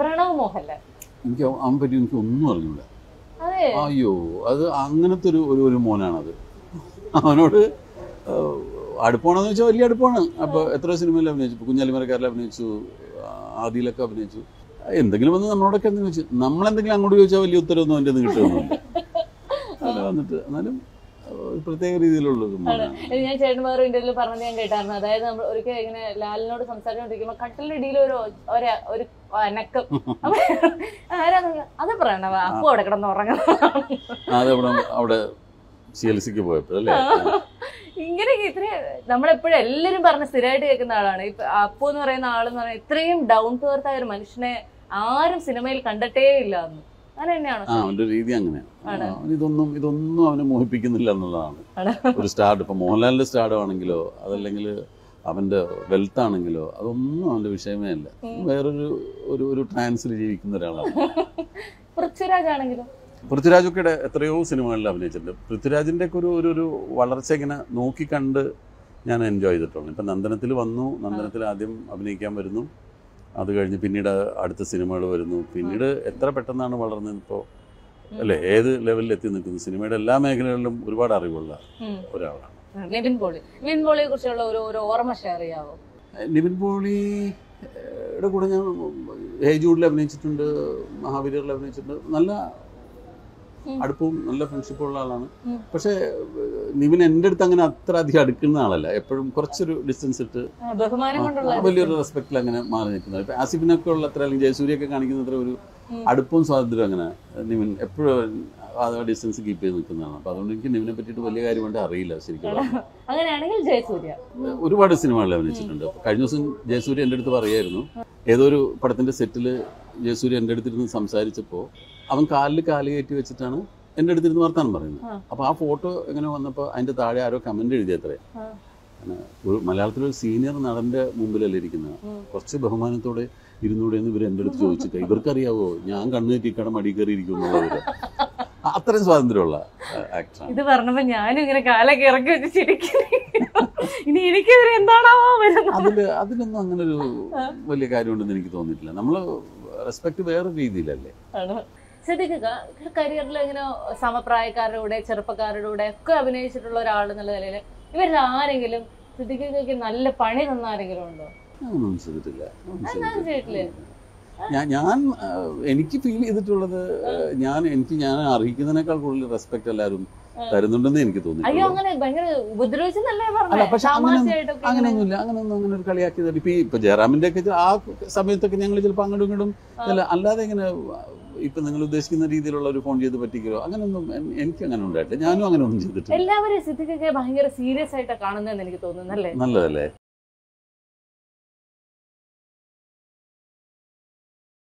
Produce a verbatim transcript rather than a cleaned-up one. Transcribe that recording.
പ്രണവ് മോഹൻലാൽ എനിക്ക് അവൻ പറ്റി എനിക്ക് ഒന്നും അറിഞ്ഞൂടാ. അതെ, അയ്യോ, അത് അങ്ങനത്തെ ഒരു ഒരു ഒരു മോനാണത്. അവനോട് അടുപ്പമാണെന്ന് വെച്ചാൽ വലിയ അടുപ്പമാണ്. അപ്പോൾ എത്ര സിനിമയിൽ അഭിനയിച്ചു, കുഞ്ഞാലിമരക്കാരിൽ അഭിനയിച്ചു, ആദിയിലൊക്കെ അഭിനയിച്ചു. എന്തെങ്കിലും വന്ന് നമ്മളോടൊക്കെ എന്തെങ്കിലും ചോദിച്ചു, നമ്മളെന്തെങ്കിലും അങ്ങോട്ട് ചോദിച്ചാൽ വലിയ ഉത്തരവൊന്നും അവൻ്റെ ഒന്നും കിട്ടുമൊന്നുമില്ല. അല്ല വന്നിട്ട് എന്നാലും പ്രത്യേക രീതിയിലുള്ള ഞാൻ ചേട്ടൻ വേറെ ഇന്റർവ്യൂ പറഞ്ഞത് ഞാൻ കേട്ടായിരുന്നു. അതായത് നമ്മൾ ഒരിക്കൽ ഇങ്ങനെ ലാലിനോട് സംസാരിച്ചോണ്ടിരിക്കുമ്പോ കട്ടിലിടിയിൽ ഒരു ഒരു അനക്കം ആരാന്ന് അത് പ്രണവ അപ്പു അവിടെ കിടന്ന് ഉറങ്ങുന്ന അവിടെ ചികിത്സയ്ക്ക് പോയപ്പോഴല്ലേ. ഇങ്ങനെയൊക്കെ ഇത്രയും നമ്മളെപ്പോഴും എല്ലാരും പറഞ്ഞ് സ്ഥിരമായിട്ട് കേൾക്കുന്ന ആളാണ് ഇപ്പൊ അപ്പു എന്ന് പറയുന്ന ആളെന്ന് പറഞ്ഞാൽ ഇത്രയും ഡൗൺ ടു എർത്ത് ആയ ഒരു മനുഷ്യനെ ആരും സിനിമയിൽ കണ്ടിട്ടേ ഇല്ല എന്ന്. അങ്ങനെ തന്നെയാണ് അവന്റെ രീതി. അങ്ങനെയാണ്. ഇതൊന്നും ഇതൊന്നും അവനെ മോഹിപ്പിക്കുന്നില്ല എന്നുള്ളതാണ് ഒരു സ്റ്റാർഡ്. ഇപ്പൊ മോഹൻലാലിന്റെ സ്റ്റാർഡ് ആണെങ്കിലോ അതല്ലെങ്കിൽ അവന്റെ വെൽത്ത് ആണെങ്കിലോ അതൊന്നും അവന്റെ വിഷയമേ അല്ല. വേറൊരു ഒരു ഒരു ട്രാൻസിൽ ജീവിക്കുന്ന ഒരാളാണ്. പൃഥ്വിരാജ് ആണെങ്കിലോ പൃഥ്വിരാജൊക്കെ എത്രയോ സിനിമകളിൽ അഭിനയിച്ചിട്ടുണ്ട്. പൃഥ്വിരാജിന്റെ ഒക്കെ ഒരു ഒരു ഒരു വളർച്ച ഇങ്ങനെ നോക്കിക്കണ്ട് ഞാൻ എൻജോയ് ചെയ്തിട്ടുണ്ട്. ഇപ്പം നന്ദനത്തിൽ വന്നു, നന്ദനത്തിൽ ആദ്യം അഭിനയിക്കാൻ വരുന്നു, അത് കഴിഞ്ഞ് പിന്നീട് അടുത്ത സിനിമകൾ വരുന്നു. പിന്നീട് എത്ര പെട്ടെന്നാണ് വളർന്നത് ഇപ്പോൾ അല്ലേ, ഏത് ലെവലിൽ എത്തി നിൽക്കുന്നു. സിനിമയുടെ എല്ലാ മേഖലകളിലും ഒരുപാട് അറിവുള്ള ഒരാളാണ്. നിവിൻ പോളി. നിവിൻ പോളിയെ കുറിച്ചുള്ള ഒരു ഒരു ഓർമ്മ ഷെയർ ചെയ്യാവോ? നിവിൻ പോളിയുടെ കൂടെ ഞാൻ ഹേജൂഡിൽ അഭിനയിച്ചിട്ടുണ്ട്, മഹാവീരിൽ അഭിനയിച്ചിട്ടുണ്ട്. നല്ല അടുപ്പവും നല്ല ഫ്രണ്ട്ഷിപ്പും ഉള്ള ആളാണ്. പക്ഷെ നിവിൻ എൻ്റെ അടുത്ത് അങ്ങനെ അത്ര അധികം അടുക്കുന്ന ആളല്ല. എപ്പോഴും കുറച്ചൊരു ഡിസ്റ്റൻസ് ഇട്ട് വലിയൊരു റെസ്പെക്റ്റിൽ അങ്ങനെ മാറി നിൽക്കുന്നത്. ഇപ്പൊ ആസിഫിനൊക്കെ ഉള്ള അത്ര അല്ലെങ്കിൽ ജയസൂര്യൊക്കെ കാണിക്കുന്ന അത്ര ഒരു അടുപ്പവും സ്വാതന്ത്ര്യം അങ്ങനെ നിവിൻ എപ്പോഴും ആ ഡിസ്റ്റൻസ് കീപ്പ് ചെയ്ത് നിൽക്കുന്നതാണ്. അപ്പൊ അതുകൊണ്ട് എനിക്ക് നിവിനെ പറ്റിയിട്ട് വലിയ കാര്യം കൊണ്ട് അറിയില്ല ശരിക്കും. അങ്ങനെയാണെങ്കിൽ ജയസൂര്യ ഒരുപാട് സിനിമകളിൽ അഭിനയിച്ചിട്ടുണ്ട്. കഴിഞ്ഞ ദിവസം ജയസൂര്യ എൻ്റെ അടുത്ത് പറയായിരുന്നു, ഏതോ ഒരു പടത്തിന്റെ സെറ്റില് ജയസൂര്യ എൻ്റെ അടുത്തിരുന്ന് സംസാരിച്ചപ്പോൾ അവൻ കാലിൽ കാല് കയറ്റി വെച്ചിട്ടാണ് എൻ്റെ അടുത്തിരുന്ന് വർത്താനം പറയുന്നത്. അപ്പൊ ആ ഫോട്ടോ എങ്ങനെ വന്നപ്പോൾ അതിന്റെ താഴെ ആരോ കമന്റ് എഴുതിയത്രേ, ഒരു മലയാളത്തിലൊരു സീനിയർ നടന്റെ മുമ്പിലല്ലേ ഇരിക്കുന്നത്, കുറച്ച് ബഹുമാനത്തോടെ ഇരുന്നൂടെ എന്ന് ഇവർ എൻ്റെ അടുത്ത് ചോദിച്ചിട്ട് ഇവർക്കറിയാവോ ഞാൻ കണ്ണു കയറ്റിക്കട മടി കയറി ഇരിക്കുന്നുള്ളവര്. അത്രയും സ്വാതന്ത്ര്യമുള്ള ആക്ടറാണ്. ഇത് പറഞ്ഞപ്പോ ഞാനും ഇങ്ങനെ കാലൊക്കെ ഇറക്കി വെച്ച് ചിരിക്കുന്നു. ഇനി എനിക്കെതിരെ എന്താണാവോ അതില് അതിലൊന്നും അങ്ങനെ ഒരു വലിയ കാര്യമുണ്ടെന്ന് എനിക്ക് തോന്നിയിട്ടില്ല. നമ്മള് റെസ്പെക്ട് വേറെ രീതിയിലല്ലേ. ശ്രദ്ധിക്കുക, കരിയറിൽ ഇങ്ങനെ സമപ്രായക്കാരുടെ കൂടെ ചെറുപ്പക്കാരുടെ കൂടെ ഒക്കെ അഭിനയിച്ചിട്ടുള്ള ഒരാൾ എന്നുള്ള നിലയിൽ ഇവരിൽ ആരെങ്കിലും ശ്രദ്ധിക്കുകയ്ക്ക് നല്ല പണി തന്ന ആരെങ്കിലും ഉണ്ടോ? ഒന്നും ചെയ്തിട്ടില്ല. ഞാൻ ഞാൻ എനിക്ക് ഫീൽ ചെയ്തിട്ടുള്ളത് ഞാൻ എനിക്ക് ഞാൻ അറിയിക്കുന്നതിനേക്കാൾ കൂടുതൽ റെസ്പെക്ട് എല്ലാവരും തരുന്നുണ്ടെന്ന് എനിക്ക് തോന്നി. അല്ല പക്ഷെ അങ്ങനെ അങ്ങനെയൊന്നുമില്ല. അങ്ങനെയൊന്നും അങ്ങനെ ഒരു കളിയാക്കിയത് ഇപ്പൊ ഇപ്പൊ ജയറാമിന്റെ ഒക്കെ ആ സമയത്തൊക്കെ ഞങ്ങൾ ചിലപ്പോൾ അങ്ങോട്ടും ഇങ്ങോട്ടും അല്ലാതെ ഇങ്ങനെ ഇപ്പൊ നിങ്ങൾ ഉദ്ദേശിക്കുന്ന രീതിയിലുള്ള ഒരു ഫോൺ ചെയ്ത് പറ്റിക്കോ അങ്ങനെയൊന്നും എനിക്ക് അങ്ങനെ ഉണ്ടായിട്ടില്ല. ഞാനും അങ്ങനെ ഒന്നും ചെയ്തിട്ടില്ല. എല്ലാവരും സിദ്ദിഖിനെ ഭയങ്കര സീരിയസ് ആയിട്ട് കാണുന്നതെന്ന് എനിക്ക് തോന്നുന്നു. നല്ലതല്ലേ?